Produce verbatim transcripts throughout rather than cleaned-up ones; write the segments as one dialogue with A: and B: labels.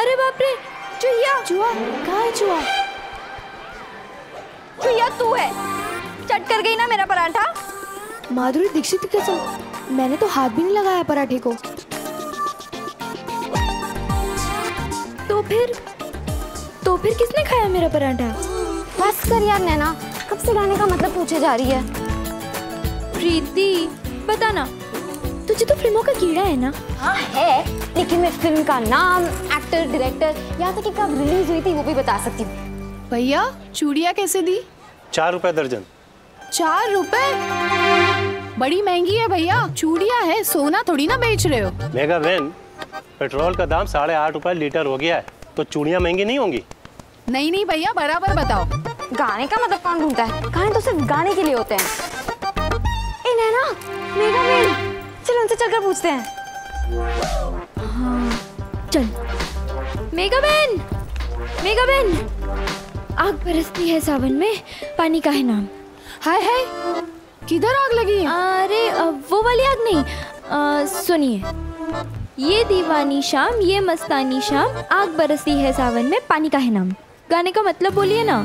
A: अरे बाप रे, चुहिया।
B: चुहा? कहाँ है चुहा?
A: चुहिया तू है, चट कर गई ना मेरा पराठा।
B: माधुरी दीक्षित की कसम, मैंने तो हाथ भी नहीं लगाया पराठे को।
A: तो फिर तो फिर किसने खाया मेरा पराठा?
C: बस कर यार नैना, कब से गाने का मतलब पूछे जा रही है।
A: प्रीति बता ना, तुझे तो फिल्मों का कीड़ा है ना?
C: हाँ है, लेकिन मैं फिल्म का नाम, एक्टर, डायरेक्टर, यहाँ तक कि कब रिलीज हुई थी वो भी बता सकती हूँ।
B: भैया चूड़ियाँ कैसे दी?
D: चार रुपए दर्जन।
B: चार रुपए? बड़ी महंगी है भैया, चूड़ियाँ है, सोना थोड़ी ना बेच रहे हो।
D: मेगा बहन, पेट्रोल का दाम साढ़े आठ रुपए लीटर हो गया है, तो चूड़ियाँ महंगी नहीं होंगी?
B: नहीं नहीं भैया, बराबर बताओ।
C: गाने का मतलब कौन ढूंढता है? गाने तो सिर्फ गाने के लिए होते हैं। ए नैना, मेगा बहन, चल उनसे चलकर पूछते हैं।
A: हाँ चल। मेगा बहन, मेगा बहन, आग बरसती है सावन में, पानी का है नाम।
B: हाय हाय, किधर आग लगी है?
A: अरे वो वाली आग नहीं, सुनिए। ये दीवानी शाम, ये मस्तानी शाम, आग बरसती है सावन में, पानी का है नाम। गाने का मतलब बोलिए ना।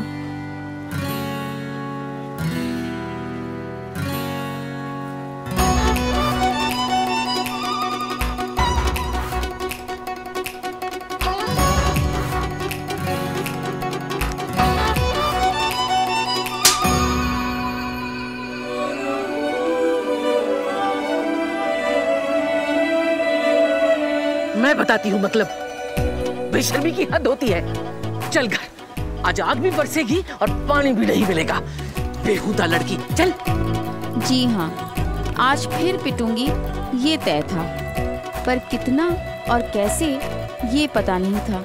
E: मैं बताती हूँ मतलब, बेशर्मी की हद होती है। चल घर, आज आग भी बरसेगी और पानी भी नहीं मिलेगा। बेहुदा लड़की, चल।
F: जी हाँ, आज फिर पिटूंगी ये तय था, पर कितना और कैसे ये पता नहीं था।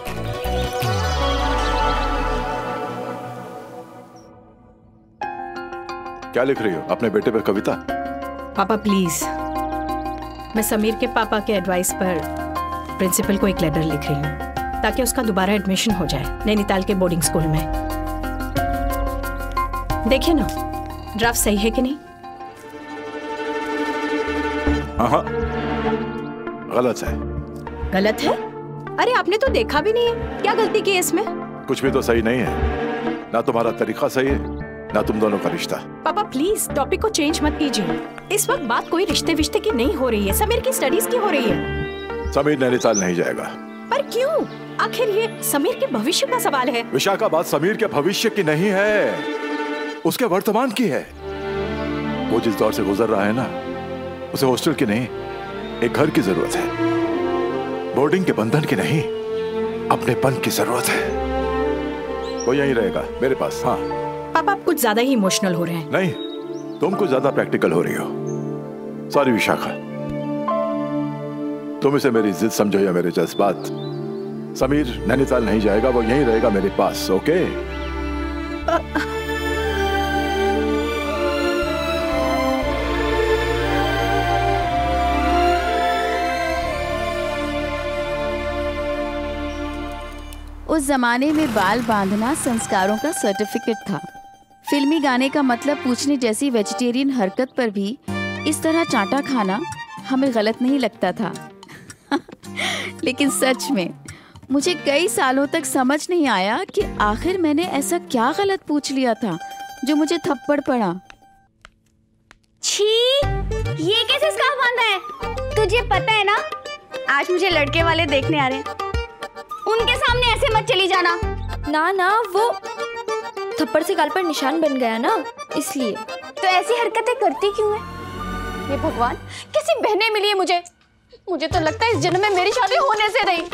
G: क्या लिख रही हो? अपने बेटे पर कविता?
H: पापा प्लीज, मैं समीर के पापा के एडवाइस पर प्रिंसिपल को एक लेटर लिख रही हूँ, ताकि उसका दोबारा एडमिशन हो जाए नैनीताल के बोर्डिंग स्कूल में। देखिए ना, ड्राफ्ट सही है कि नहीं?
G: हाँ, गलत है।
H: गलत है? अरे आपने तो देखा भी नहीं है, क्या गलती की है इसमें?
G: कुछ भी तो सही नहीं है, ना तुम्हारा तरीका सही है, ना तुम दोनों का रिश्ता।
H: पापा प्लीज टॉपिक को चेंज मत कीजिए। इस वक्त बात कोई रिश्ते विश्ते की नहीं हो रही है, समीर की स्टडीज की हो रही है।
G: समीर नैनीताल नहीं जाएगा।
H: पर क्यों? आखिर ये समीर के भविष्य का सवाल है।
G: विशाखा, बात समीर के भविष्य की नहीं है, उसके वर्तमान की है। वो जिस दौर से गुजर रहा है ना, उसे हॉस्टल की नहीं, एक घर की जरूरत है। बोर्डिंग के बंधन की नहीं, अपनेपन की जरूरत है। वो यहीं रहेगा मेरे पास। हाँ
H: पापा, आप कुछ ज्यादा ही इमोशनल हो रहे हैं।
G: नहीं, तुम कुछ ज्यादा प्रैक्टिकल हो रही हो। सॉरी विशाखा, तुम इसे मेरी जिद समझो या मेरे जज्बात। समीर नैनीताल नहीं जाएगा, वो यहीं रहेगा मेरे पास। ओके?
H: आ...
F: उस जमाने में बाल बांधना संस्कारों का सर्टिफिकेट था। फिल्मी गाने का मतलब पूछने जैसी वेजिटेरियन हरकत पर भी इस तरह चांटा खाना हमें गलत नहीं लगता था। लेकिन सच में मुझे कई सालों तक समझ नहीं आया कि आखिर मैंने ऐसा क्या गलत पूछ लिया था जो मुझे थप्पड़ पड़ा।
C: छी, ये कैसे स्कार्फ बांधा है? तुझे पता है ना, आज मुझे लड़के वाले देखने आ रहे हैं। उनके सामने ऐसे मत चली जाना।
A: ना ना, वो थप्पड़ से गाल पर निशान बन गया ना, इसलिए।
C: तो ऐसी हरकतें करती क्यों है? ये भगवान, कैसी बहनें मिली है मुझे। मुझे तो लगता है इस जन्म में मेरी शादी होने से रही।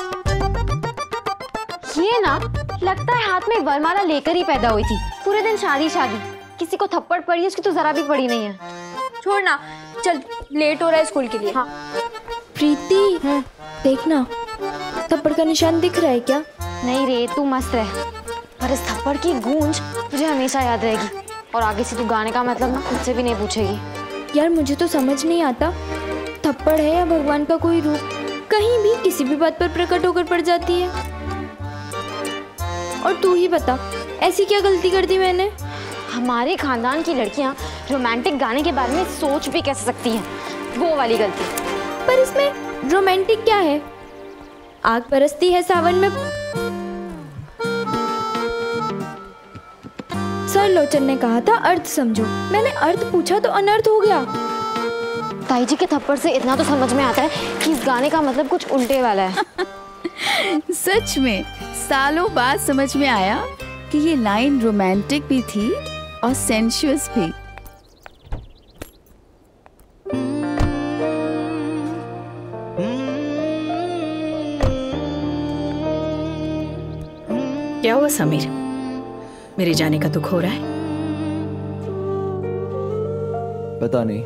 C: ये ना, लगता है हाथ में वरमाला लेकर ही पैदा हुई थी। पूरे दिन शादी शादी, किसी को थप्पड़ पड़ी, उसकी तो जरा भी पड़ी नहीं है।
A: छोड़ना, चल लेट हो रहा है स्कूल के लिए।
C: हाँ।
A: प्रीति, हाँ। देखना, थप्पड़ का निशान दिख रहा है क्या?
C: नहीं रे, तू मस्त रह, पर इस थप्पड़ की गूंज तुझे हमेशा याद रहेगी। और आगे से तू गाने का मतलब ना मुझसे भी नहीं पूछेगी।
A: यार मुझे तो समझ नहीं आता, थप्पड़ है या भगवान का कोई रूप, कहीं भी किसी भी बात पर प्रकट होकर पड़ जाती है। और तू ही बता, ऐसी क्या गलती कर दी मैंने?
C: हमारे खानदान की लड़कियां रोमांटिक गाने के बारे में सोच भी कैसे सकती हैं, वो वाली गलती।
A: पर इसमें रोमांटिक क्या है? आग बरसती है सावन में, लोचन ने कहा था अर्थ समझो, मैंने अर्थ पूछा तो अनर्थ हो गया।
C: ताई जी के थप्पड़ से इतना तो समझ में आता है कि इस गाने का मतलब कुछ उल्टे वाला है।
F: सच में सालों बाद समझ में आया कि ये लाइन रोमांटिक भी थी और सेंशुअस भी।
H: क्या हुआ समीर, मेरे जाने का दुख हो रहा है?
I: पता नहीं।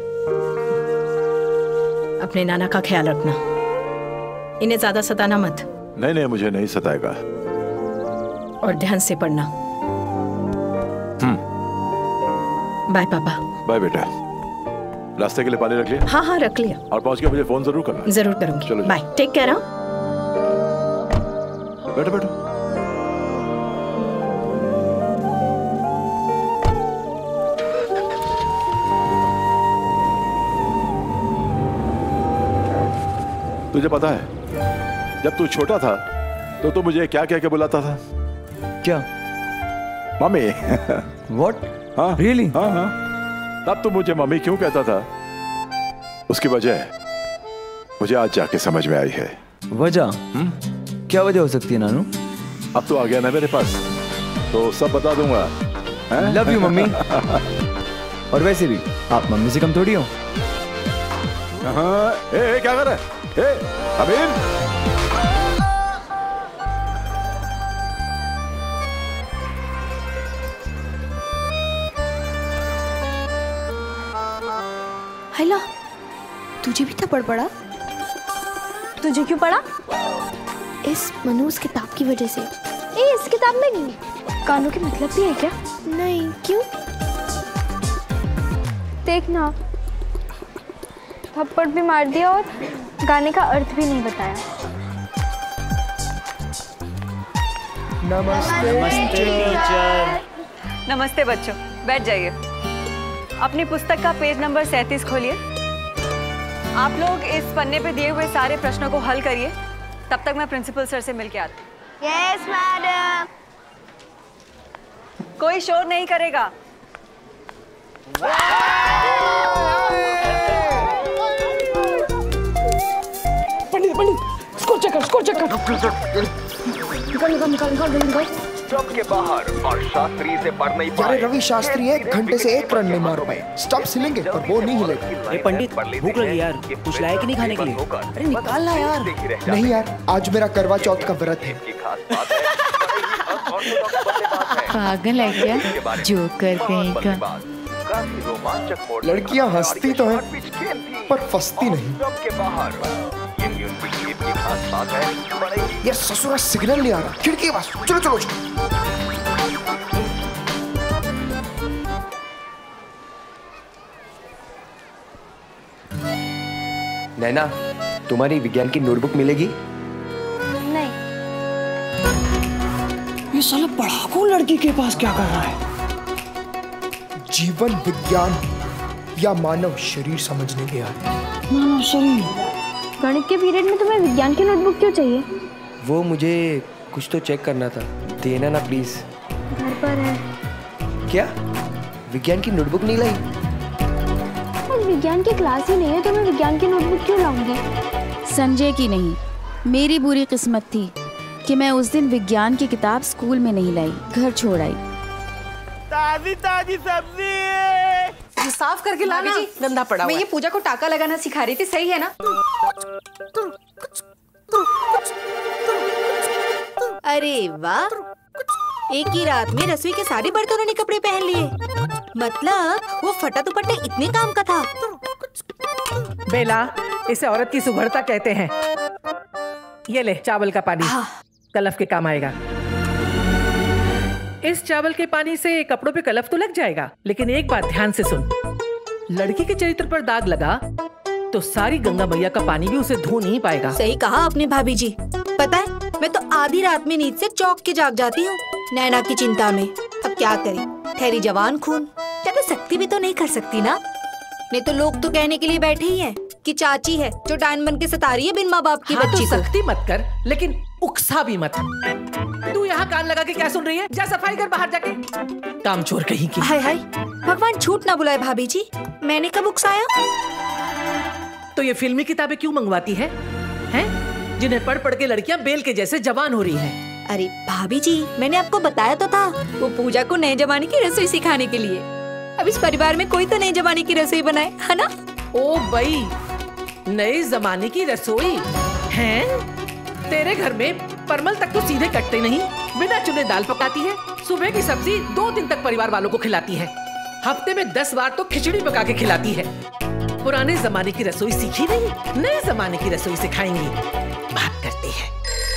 H: अपने नाना का ख्याल रखना, इन्हें ज्यादा सताना मत।
G: नहीं नहीं, मुझे नहीं सताएगा।
H: और ध्यान से पढ़ना।
G: हम्म।
H: बाय पापा।
G: बाय बेटा। रास्ते के लिए पानी रख लिया?
H: हाँ हाँ रख लिया।
G: और पहुंच के मुझे फोन जरूर करना।
H: जरूर करूंगी।
G: चलो
H: बाय, टेक केयर।
G: बैठो बैठो। तुझे पता है जब तू छोटा था तो तू मुझे क्या कह के बुलाता था?
I: क्या?
G: मम्मी।
I: What?
G: हाँ
I: Really?
G: हाँ हाँ। तब तू मुझे मम्मी क्यों कहता था, उसकी वजह मुझे आज जाके समझ में आई है।
I: वजह?
G: हम्म?
I: क्या वजह हो सकती है नानू?
G: अब तो आ गया ना मेरे पास, तो सब बता दूंगा।
I: Love you mummy. और वैसे भी आप मम्मी से कम थोड़ी हो।
G: हाँ, ए, ए, क्या कर रहा है? ए, अमीर।
C: हेलो, तुझे भी थप्पड़ पड़ा? तुझे क्यों पड़ा? इस मनूस किताब की वजह से। ए, इस किताब में गानों के मतलब भी है क्या? नहीं, क्यों?
A: देखना, थप्पड़ भी मार दिया और गाने का अर्थ भी नहीं बताया।
J: नमस्ते टीचर।
K: नमस्ते बच्चों, बैठ जाइए। अपनी पुस्तक का पेज नंबर सैंतीस खोलिए। आप लोग इस पन्ने पे दिए हुए सारे प्रश्नों को हल करिए, तब तक मैं प्रिंसिपल सर से मिलके आती हूँ।
C: Yes madam.
K: कोई शोर नहीं करेगा।
E: पंडित पंडित स्कोर चेक कर, स्कोर चेक कर। निकाल निकाल निकाल निकाल निकाल।
L: स्टॉप के बाहर और शास्त्री से पढ़ नहीं पाए।
J: अरे रवि शास्त्री एक घंटे से एक रन नहीं मार पाए। स्टॉप सिलेंगे पर वो नहीं हिलेगा।
M: ए पंडित, भूख लगी यार, कुछ लाए कि नहीं खाने के लिए?
J: अरे निकालना यार। नहीं यार, आज मेरा करवा चौथ का व्रत है।
F: पागल है क्या? जोकर कहीं का।
J: लड़कियां हंसती तो हैं पर फंसती नहीं। ये ससुरा सिग्नल नहीं आ रहा, खिड़की के पास। चलो चलो चलो।
M: नैना, तुम्हारी विज्ञान की नोटबुक मिलेगी?
A: नहीं।
J: ये साला पढ़ाकू लड़की के पास क्या कर रहा है? जीवन विज्ञान या मानव शरीर समझने गया है।
A: मानव शरीर। गणित के पीरियड में तुम्हें विज्ञान की नोटबुक क्यों चाहिए?
M: वो मुझे कुछ तो चेक करना था, देना ना प्लीज।
A: घर पर है।
M: क्या? विज्ञान की नोटबुक नहीं लाई?
A: विज्ञान की क्लास ही नहीं है तो मैं विज्ञान की नोटबुक क्यों लाऊंगी?
F: संजय की नहीं, मेरी बुरी किस्मत थी कि मैं उस दिन विज्ञान की किताब स्कूल में नहीं लाई, घर छोड़ आई।
N: ताजी ताजी सब्जी
B: साफ करके लाना।
H: गंदा पड़ा।
B: मैं ये पूजा को टाका लगाना सिखा रही थी, सही है ना?
O: अरे वाह, एक ही रात में रसोई के सारे बर्तनों ने कपड़े पहन लिए। मतलब वो फटा दुपट्टा इतने काम का था।
E: बेला, इसे औरत की सुघड़ता कहते हैं। ये ले चावल का पानी, कलफ के काम आएगा। इस चावल के पानी से कपड़ों पे कलफ तो लग जाएगा, लेकिन एक बात ध्यान से सुन, लड़की के चरित्र पर दाग लगा तो सारी गंगा मैया का पानी भी उसे धो नहीं पाएगा।
O: सही कहा आपने भाभी जी। पता है, मैं तो आधी रात में नींद से चौंक के जाग जाती हूँ नैना की चिंता में। अब क्या करें, ठहरी जवान खून, ज्यादा सख्ती भी तो नहीं कर सकती ना। नहीं तो लोग तो कहने के लिए बैठे ही हैं कि चाची है जो डायन बन के सता रही है बिन माँ बाप की
E: हाँ,
O: बच्ची
E: तो
O: को।
E: सख्ती मत कर, लेकिन उकसा भी मत। तू यहाँ कान लगा के क्या सुन रही है? जा सफाई कर बाहर जाके। काम चोर कहीं की।
O: हाय हाय, भगवान झूठ ना बुलाए भाभी जी, मैंने कब उकसाया?
E: तो ये फिल्मी किताबें क्यों मंगवाती है, हैं? जिन्हें पढ़ पढ़ के लड़कियां बेल के जैसे जवान हो रही हैं।
O: अरे भाभी जी, मैंने आपको बताया तो था, वो पूजा को नए जमाने की रसोई सिखाने के लिए। अब इस परिवार में कोई तो नए जमाने की रसोई बनाए, है ना?
E: ओ भाई, नए जमाने की रसोई हैं? तेरे घर में परमल तक तो सीधे कटते नहीं, बिना चुने दाल पकाती है, सुबह की सब्जी दो दिन तक परिवार वालों को खिलाती है, हफ्ते में दस बार तो खिचड़ी पका के खिलाती है। पुराने जमाने की रसोई सीखी नहीं, नए जमाने की रसोई सिखाएंगी। बात करती है।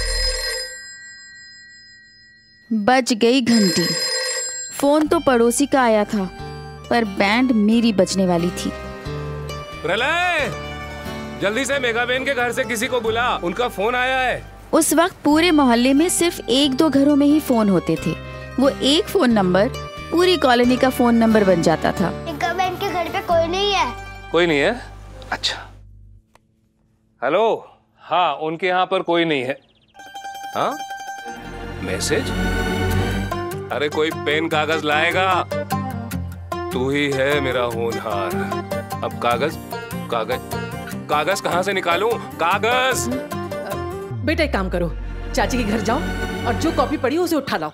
F: बज गई घंटी। फोन तो पड़ोसी का आया था, पर बैंड मेरी बजने वाली थी।
P: प्रलय, जल्दी से मेगा बहन के घर से किसी को बुला, उनका फोन आया है।
F: उस वक्त पूरे मोहल्ले में सिर्फ एक दो घरों में ही फोन होते थे। वो एक फोन नंबर पूरी कॉलोनी का फोन नंबर बन जाता था।
Q: मेगा बहन के घर पे कोई नहीं है।
P: कोई नहीं है? अच्छा। हेलो, हाँ, उनके यहाँ पर कोई नहीं है। हाँ, मैसेज? अरे कोई पेन कागज लाएगा? तू ही है मेरा होनहार। अब कागज कागज कागज कहाँ से निकालूं? कागज।
E: बेटा एक काम करो, चाची के घर जाओ और जो कॉपी पड़ी उसे उठा लाओ।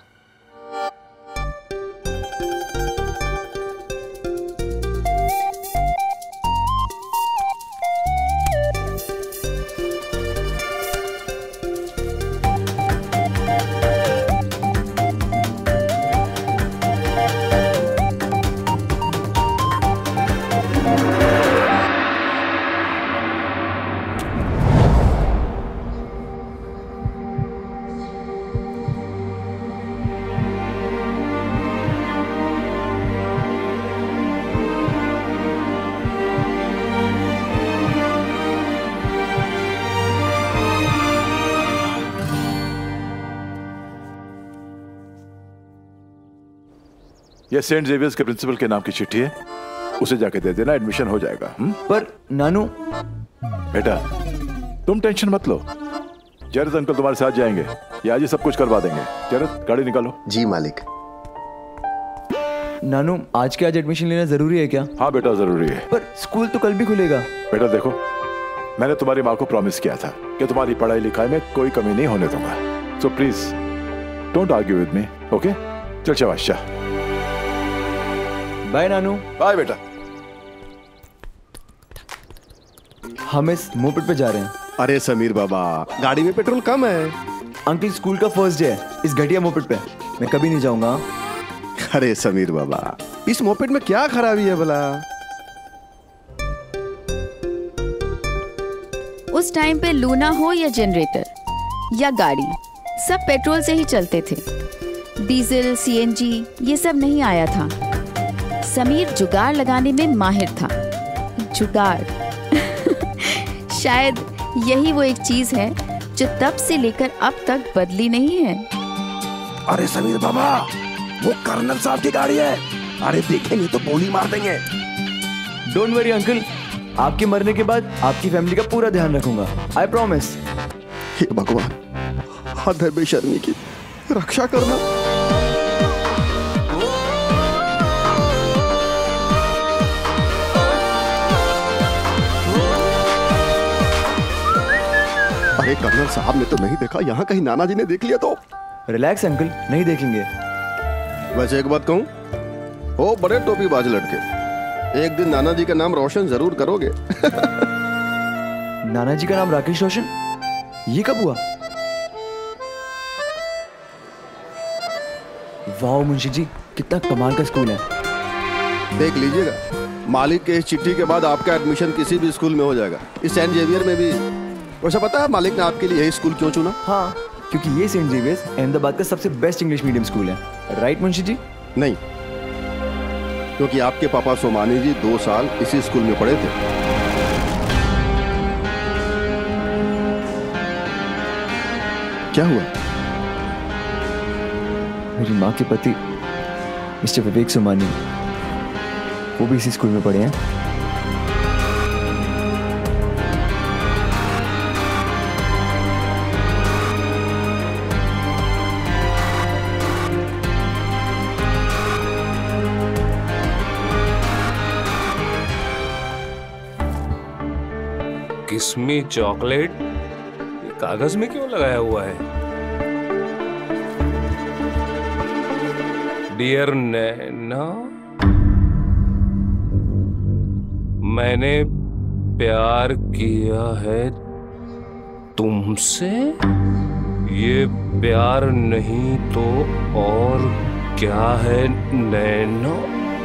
G: ये सेंट जेवियर्स के प्रिंसिपल के नाम की चिट्ठी है, उसे जाके दे देना, एडमिशन हो जाएगा। हुँ?
I: पर नानू।
G: बेटा तुम टेंशन मत लो, जरद अंकल तुम्हारे साथ जाएंगे, ये आज ही सब कुछ करवा देंगे। जरद गाड़ी निकालो।
J: जी मालिक।
I: नानू, आज के आज एडमिशन लेना जरूरी है क्या?
G: हाँ बेटा जरूरी है।
I: पर स्कूल तो कल भी खुलेगा।
G: बेटा देखो, मैंने तुम्हारी माँ को प्रॉमिस किया था कि तुम्हारी पढ़ाई लिखाई में कोई कमी नहीं होने दूंगा। So please don't argue with me, okay? चल शाबाश।
I: बाय नानू।
G: बाय बेटा।
I: हम इस मोपेड पे जा रहे हैं।
R: अरे समीर बाबा, गाड़ी में पेट्रोल कम है।
I: अंकल स्कूल का फर्स्ट डे है इस घटिया मोपेड पे, मैं कभी नहीं जाऊंगा।
R: अरे समीर बाबा, इस मोपेड में क्या खराबी है भला?
F: उस टाइम पे लूना हो या जनरेटर या गाड़ी, सब पेट्रोल से ही चलते थे। डीजल, सीएनजी ये सब नहीं आया था। समीर जुगाड़ लगाने में माहिर था। जुगाड़ शायद यही वो एक चीज है जो तब से लेकर अब तक बदली नहीं है।
J: अरे समीर बाबा, वो कर्नल साहब की गाड़ी है। अरे देखेंगे तो गोली मार देंगे।
I: डोंट वरी अंकल, आपके मरने के बाद आपकी फैमिली का पूरा ध्यान रखूंगा, आई प्रॉमिस।
R: हे भगवान, हद है बेशर्मी की, रक्षा करना। अरे कर्नल साहब ने तो नहीं देखा, यहाँ कहीं नाना जी ने देख लिया तो?
I: रिलैक्स अंकल, नहीं देखेंगे।
R: वैसे एक बात कहूँ, ओ बड़े टोपीबाज लड़के, एक दिन नाना जी का नाम रोशन जरूर करोगे।
I: नाना जी का नाम राकेश रोशन? ये कब हुआ? वाह मुंशी जी, कितना कमाल का स्कूल है।
R: देख लीजिएगा, मालिक के इस चिट्ठी के बाद आपका एडमिशन किसी भी स्कूल में हो जाएगा, इस सेंट जेवियर में भी। वैसे पता है मालिक ने आपके लिए यही स्कूल क्यों चुना?
I: हाँ, क्योंकि ये सेंट जेवियर्स अहमदाबाद का सबसे बेस्ट इंग्लिश मीडियम स्कूल है। राइट मुंशी जी?
R: नहीं, क्योंकि आपके पापा सोमानी जी दो साल इसी स्कूल में पढ़े थे। क्या हुआ?
I: मेरी माँ के पति मिस्टर विवेक सोमानी, वो भी इसी स्कूल में पढ़े हैं।
P: रश्मि चॉकलेट ये कागज में क्यों लगाया हुआ है? डियर नैना, मैंने प्यार किया है तुमसे। ये प्यार नहीं तो और क्या है नैना?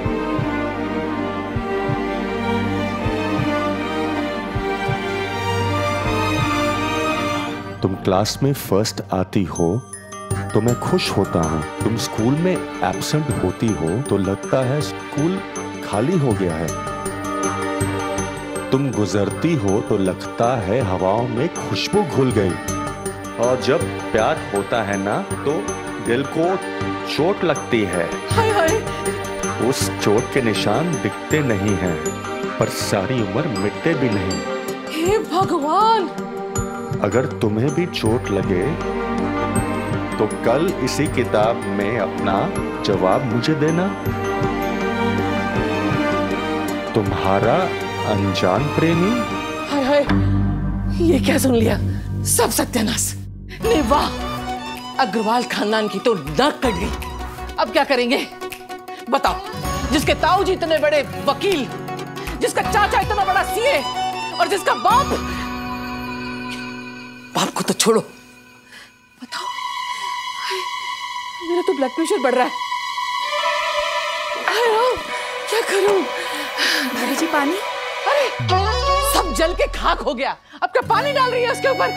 S: तुम क्लास में फर्स्ट आती हो तो मैं खुश होता हूँ। तुम स्कूल में एब्सेंट होती हो तो लगता है स्कूल खाली हो गया है। तुम गुजरती हो तो लगता है हवाओं में खुशबू घुल गई। और जब प्यार होता है ना तो दिल को चोट लगती है।
E: हाय हाय।
S: उस चोट के निशान दिखते नहीं हैं, पर सारी उम्र मिटते भी नहीं।
E: हे भगवान!
S: अगर तुम्हें भी चोट लगे तो कल इसी किताब में अपना जवाब मुझे देना। तुम्हारा अनजान प्रेमी।
E: हाय हाय, ये क्या सुन लिया? सब सत्यानाश। नहीं वाह, अग्रवाल खानदान की तो नाक कट गई। अब क्या करेंगे बताओ? जिसके ताऊ जी इतने बड़े वकील, जिसका चाचा इतना बड़ा सीए और जिसका बाप, बाप को तो छोड़ो, बताओ मेरा तो ब्लड प्रेशर बढ़ रहा है। आया, क्या करूं? भाभी जी पानी। अरे सब जल के खाक हो गया, अब क्या पानी डाल रही है उसके ऊपर?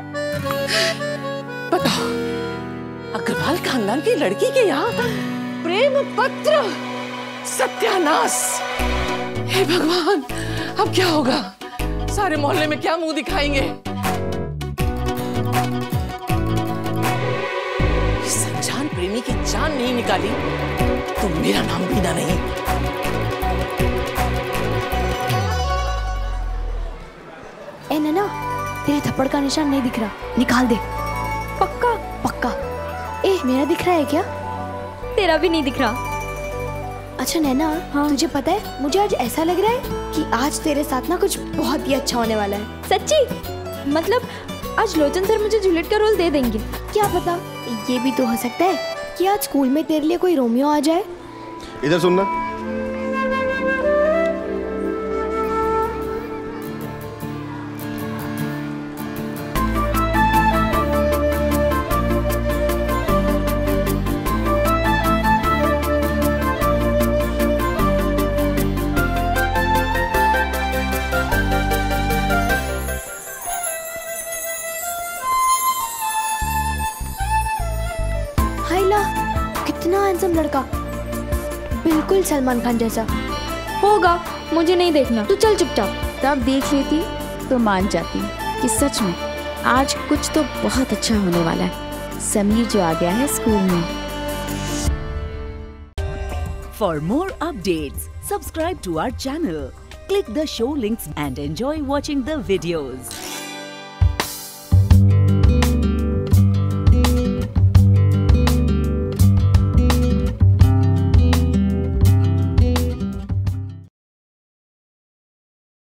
E: बताओ, अग्रवाल खानदान की लड़की के यहाँ प्रेम पत्र, सत्यानाश। हे भगवान, अब क्या होगा? सारे मोहल्ले में क्या मुंह दिखाएंगे? अनजान प्रेमी की जान नहीं निकाली तो मेरा नाम बीना नहीं।
C: ए नैना, तेरे थप्पड़ का निशान नहीं दिख रहा, निकाल दे।
A: पक्का?
C: पक्का। ए, मेरा दिख रहा है क्या?
A: तेरा भी नहीं दिख रहा।
C: अच्छा नैना, हाँ? तुझे पता है, मुझे आज ऐसा लग रहा है कि आज तेरे साथ ना कुछ बहुत ही अच्छा होने वाला है।
A: सच्ची? मतलब आज लोचन सर मुझे जूलियट का रोल दे देंगे?
C: क्या पता, ये भी तो हो सकता है कि आज स्कूल में तेरे लिए कोई रोमियो आ जाए।
R: इधर सुनना।
C: लड़का बिल्कुल सलमान खान जैसा
A: होगा, मुझे नहीं देखना, तू चल चुपचाप।
F: तब देख लेती तो मान जाती कि सच में आज कुछ तो बहुत अच्छा होने वाला है। समीर जो आ गया है स्कूल में।
T: For more updates, subscribe to our channel, click the show links and enjoy watching the videos.